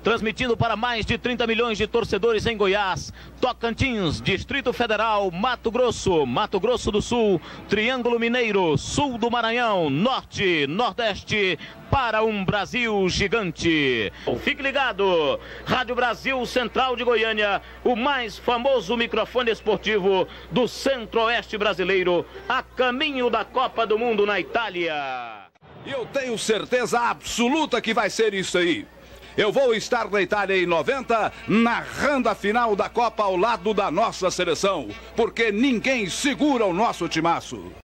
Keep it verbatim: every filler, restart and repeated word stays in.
transmitindo para mais de trinta milhões de torcedores em Goiás, Tocantins, Distrito Federal, Mato Grosso, Mato Grosso do Sul, Triângulo Mineiro, Sul do Maranhão, Norte, Nordeste, para um Brasil gigante. Fique ligado, Rádio Brasil Central de Goiânia, o mais famoso microfone esportivo do Centro-Oeste brasileiro, a caminho da Copa do Mundo na Itália. E eu tenho certeza absoluta que vai ser isso aí. Eu vou estar na Itália em noventa, narrando a final da Copa ao lado da nossa seleção, porque ninguém segura o nosso timaço.